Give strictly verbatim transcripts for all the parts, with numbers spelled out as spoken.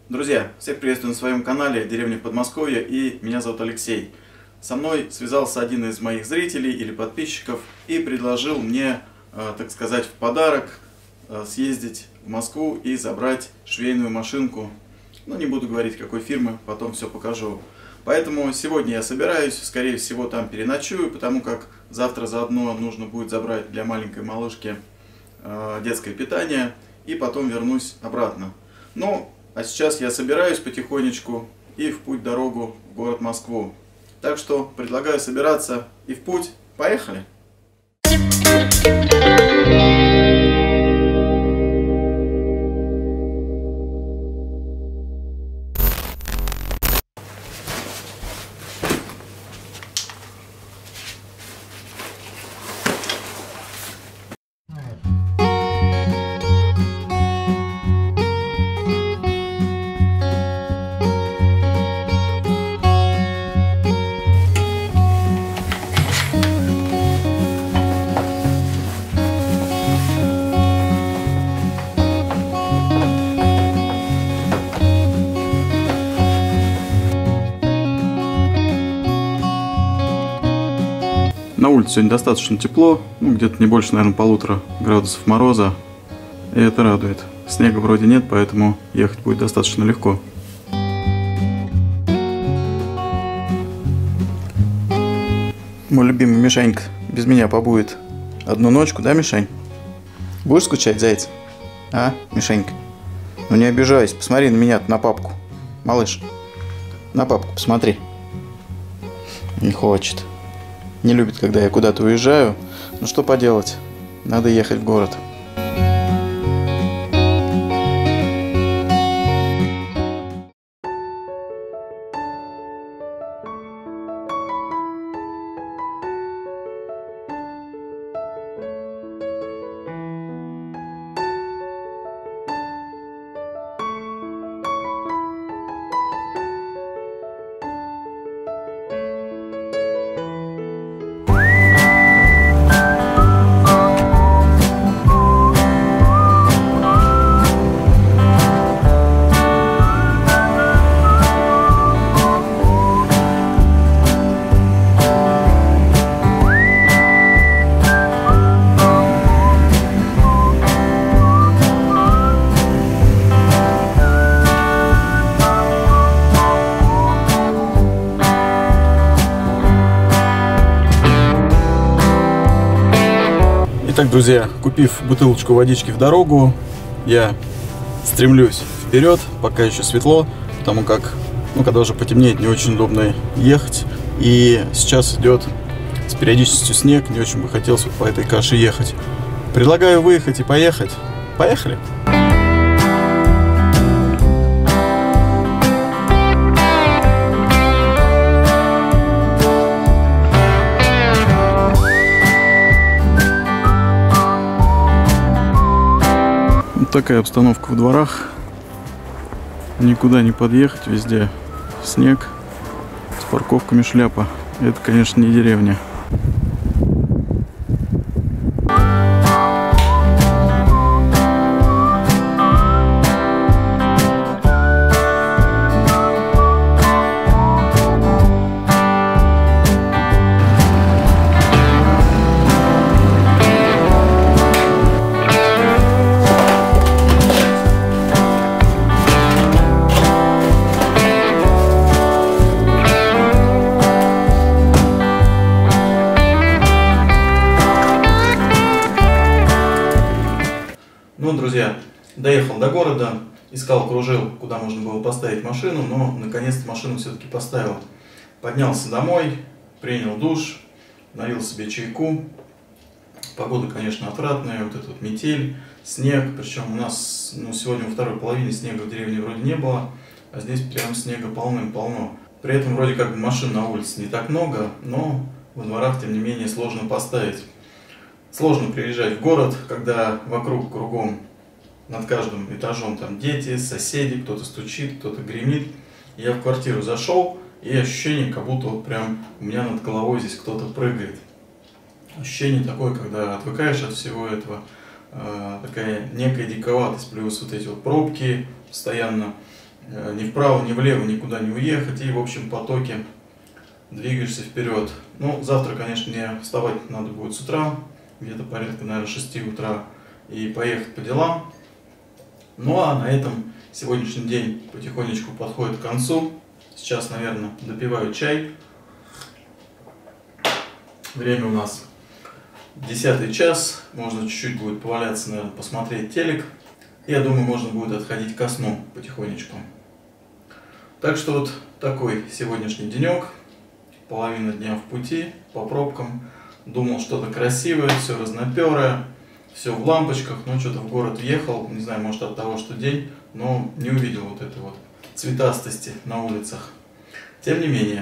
Друзья, всех приветствую на своем канале «Деревня в Подмосковье», и меня зовут Алексей. Со мной связался один из моих зрителей или подписчиков и предложил мне, так сказать, в подарок съездить в Москву и забрать швейную машинку. Ну, не буду говорить, какой фирмы, потом все покажу. Поэтому сегодня я собираюсь, скорее всего, там переночую, потому как завтра заодно нужно будет забрать для маленькой малышки детское питание, и потом вернусь обратно. Ну, а сейчас я собираюсь потихонечку и в путь дорогу в город Москву. Так что предлагаю собираться и в путь. Поехали! На улице сегодня достаточно тепло, ну, где-то не больше, наверное, полутора градусов мороза, и это радует. Снега вроде нет, поэтому ехать будет достаточно легко. Мой любимый Мишанька без меня побудет одну ночку, да, Мишань? Будешь скучать, заяц? А, Мишанька? Ну не обижайся, посмотри на меня, на папку. Малыш, на папку посмотри. Не хочет. Не любит, когда я куда-то уезжаю. Ну что поделать, надо ехать в город. Итак, друзья, купив бутылочку водички в дорогу, я стремлюсь вперед, пока еще светло, потому как, ну, когда уже потемнеет, не очень удобно ехать. И сейчас идет с периодичностью снег, не очень бы хотелось вот по этой каше ехать. Предлагаю выехать и поехать. Поехали! Такая обстановка в дворах, никуда не подъехать, везде снег, с парковками шляпа. Это, конечно, не деревня. Ну, друзья, доехал до города, искал, кружил, куда можно было поставить машину, но наконец-то машину все-таки поставил. Поднялся домой, принял душ, налил себе чайку. Погода, конечно, отвратная, вот эта вот метель, снег, причем у нас, ну, сегодня во второй половине снега в деревне вроде не было, а здесь прям снега полным-полно. При этом вроде как бы машин на улице не так много, но во дворах, тем не менее, сложно поставить. Сложно приезжать в город, когда вокруг, кругом, над каждым этажом там дети, соседи, кто-то стучит, кто-то гремит. Я в квартиру зашел, и ощущение, как будто вот прям у меня над головой здесь кто-то прыгает. Ощущение такое, когда отвыкаешь от всего этого, э, такая некая диковатость, плюс вот эти вот пробки постоянно, ни вправо, ни влево никуда не уехать, и в общем потоке двигаешься вперед. Ну, завтра, конечно, мне вставать надо будет с утра, где-то порядка, наверное, шести утра, и поехать по делам. Ну а на этом сегодняшний день потихонечку подходит к концу. Сейчас, наверное, допиваю чай. Время у нас десятый час. Можно чуть-чуть будет поваляться, наверное, посмотреть телек. Я думаю, можно будет отходить ко сну потихонечку. Так что вот такой сегодняшний денек. Половина дня в пути, по пробкам. Думал, что-то красивое, все разноперое, все в лампочках. Но что-то в город въехал, не знаю, может от того, что день, но не увидел вот этой вот цветастости на улицах. Тем не менее.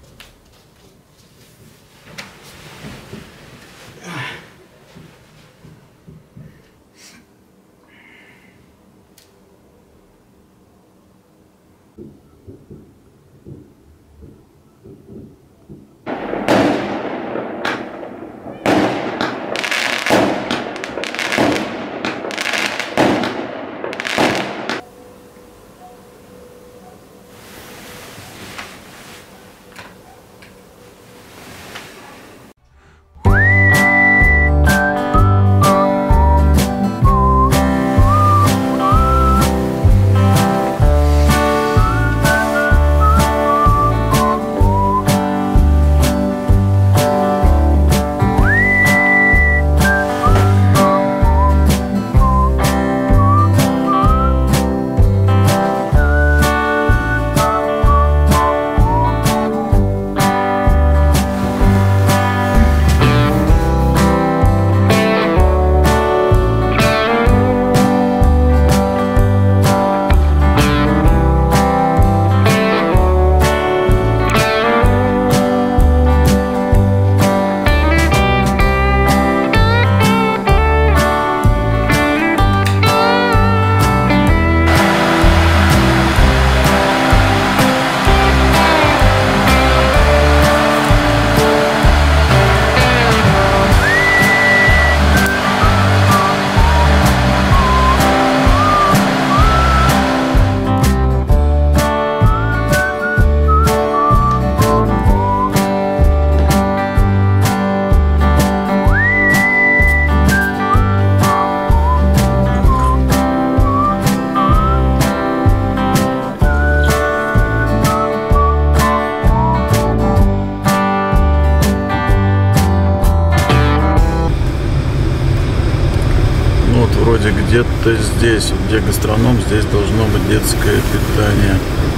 Вроде где-то здесь, где гастроном, здесь должно быть детское питание.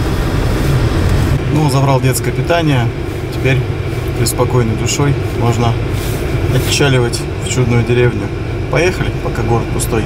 Ну, забрал детское питание. Теперь преспокойной душой можно отчаливать в чудную деревню. Поехали, пока город пустой.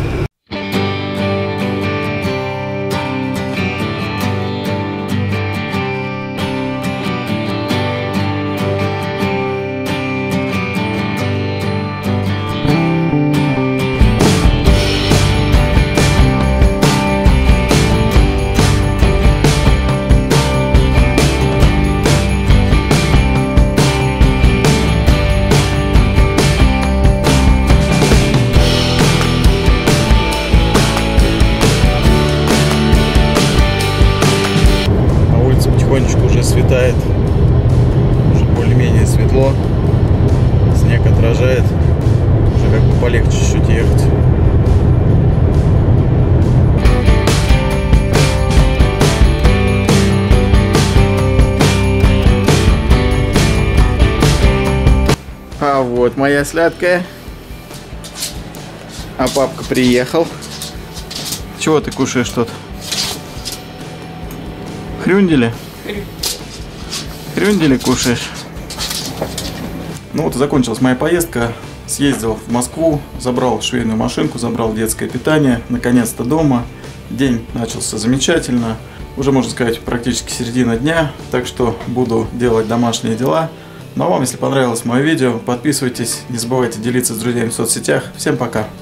Уже светает, уже более-менее светло, снег отражает, уже как бы полегче чуть-чуть ехать. А вот моя сладкая, а папка приехал. Чего ты кушаешь тут? Хрюндели? Хрюндели кушаешь? Ну вот и закончилась моя поездка. Съездил в Москву, забрал швейную машинку, забрал детское питание. Наконец-то дома. День начался замечательно. Уже, можно сказать, практически середина дня. Так что буду делать домашние дела. Ну а вам, если понравилось мое видео, подписывайтесь. Не забывайте делиться с друзьями в соцсетях. Всем пока!